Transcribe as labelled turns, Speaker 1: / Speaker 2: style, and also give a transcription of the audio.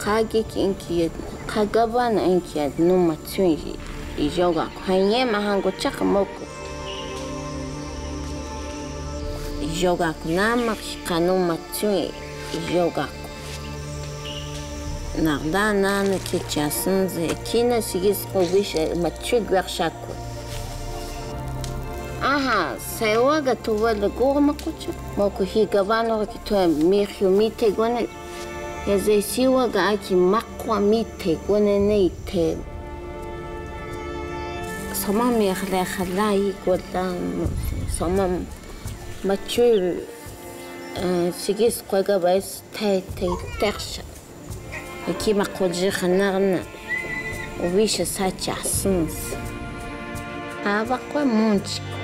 Speaker 1: Kagik inki kagabana inki numa tsuinji yoga kwanye mahango chaka moku yoga nama kanuma tsui yoga narda nana kichasunze kina sigis kovisha machu gwarshaku aha sewaga tuwala gurma kucha moku higabano kitwa mirhu mite gone eze siwaga aki makwa mite gone neite sama mirle khalai godan sama machu sigis koga bais te tersha kima qolji khanarna وبيش ساتش عصنص هذا قوي مونتش